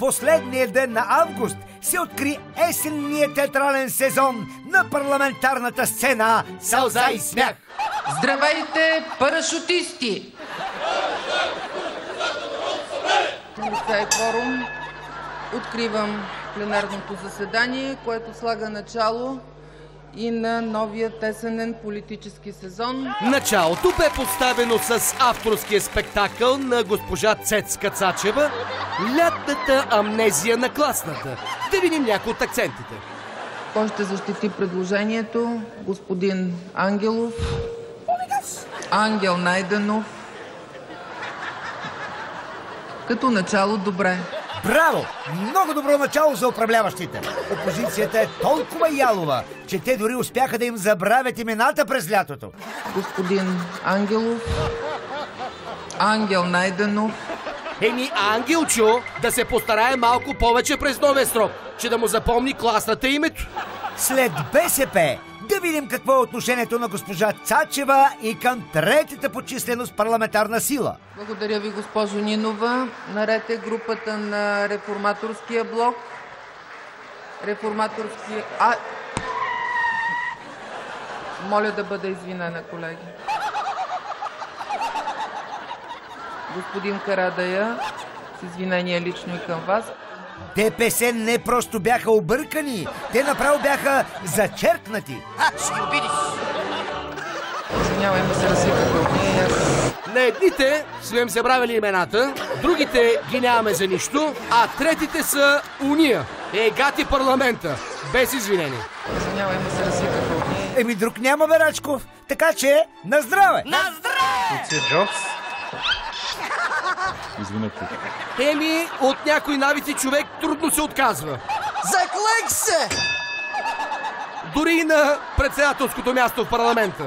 последния ден на август се откри есенния театрален сезон на парламентарната сцена "Сълза и смях". Здравейте, парашутисти! Налице е кворум. Откривам пленарното заседание, което слага начало и на новия тесенен политически сезон. Началото бе поставено с авторския спектакъл на госпожа Цецка Цачева "Лятната амнезия на класната". Да видим някои от акцентите. Кой ще защити предложението? Господин Ангелов. Ангел Найденов. Като начало добре. Браво! Много добро начало за управляващите. Опозицията е толкова ялова, че те дори успяха да им забравят имената през лятото. Господин Ангелов. Ангел Найденов. Ангелчо да се постарае малко повече през новия срок, че да му запомни класната името. След БСП да видим какво е отношението на госпожа Цачева и към третата по численост парламентарна сила. Благодаря ви, госпожо Нинова. Наред е групата на Реформаторския блок. Моля да бъде извинена, колеги. Господин Карадайъ, с извинение лично и към вас. ДПС не просто бяха объркани, те направо бяха зачеркнати. Ще ги обидиш! Извинявай, ми се разсипаха от нея. На едните сме им забравили имената, другите ги нямаме за нищо, а третите са уния. Гати парламента. Без извинение. Извинявай, ми се разсипаха от нея. Друг няма, бе, Рачков. Така че, на здраве! На здраве! Извинете. От някои навици човек трудно се отказва. Заклек се! Дори и на председателското място в парламента.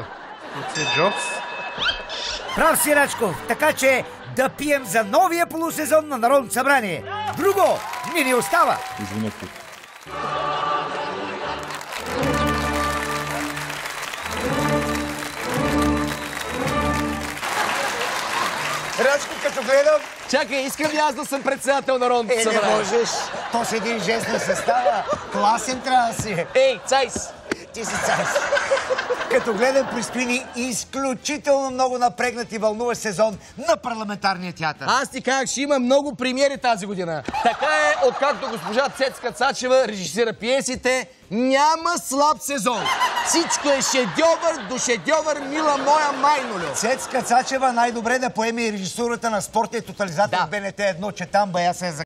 Прав си, Рачков. Така че да пием за новия полусезон на Народното събрание. Друго не ни остава. Извинете. Рачков, като гледам... Чакай, искам ли аз да съм председател на Народното събрание? Не можеш. То с един жест не се става. Класен трябва да си. Цайс! Ти си цайс. Като гледам, предстои ни изключително много напрегнат и вълнуващ сезон на парламентарния театър. Аз ти казах, ще има много премиери тази година. Така е, откакто госпожа Цецка Цачева режисира пиесите, няма слаб сезон. Всичко е шедьовър до шедьовър, мила моя майнолю. Цецка Цачева най-добре да поеме и режисурата на спортния тотализатор в БНТ 1, че там бая се е